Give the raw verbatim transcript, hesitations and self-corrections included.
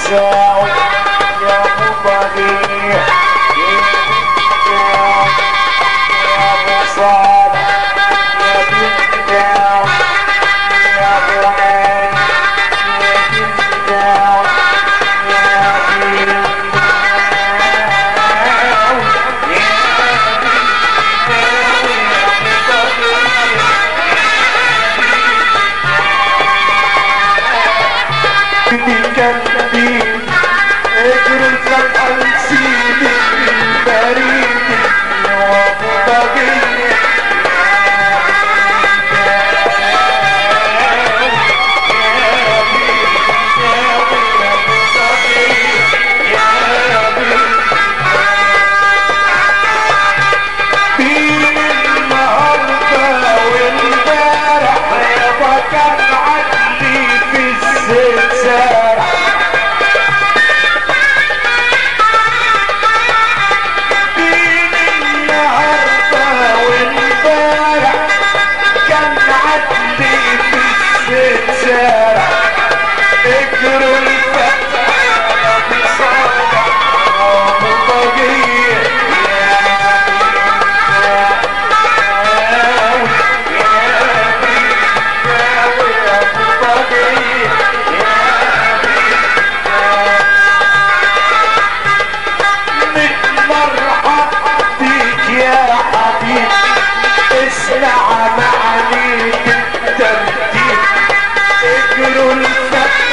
تساوي يا ابو بديع يا ابو صالح يا بنت داوي يا ابو هاني يا بنت داوي يا بنت بتكفي اجر الفتحة نسيني بريد وابو بقية بين النهاردة والمبارح يابا كان عدلي في الزلزال بين النهاردة والمبارح كان عدلي في الزلزال اجروا الفتح ابو صالح ابو بقية اسمع معاني الترتيب اجروا الفتح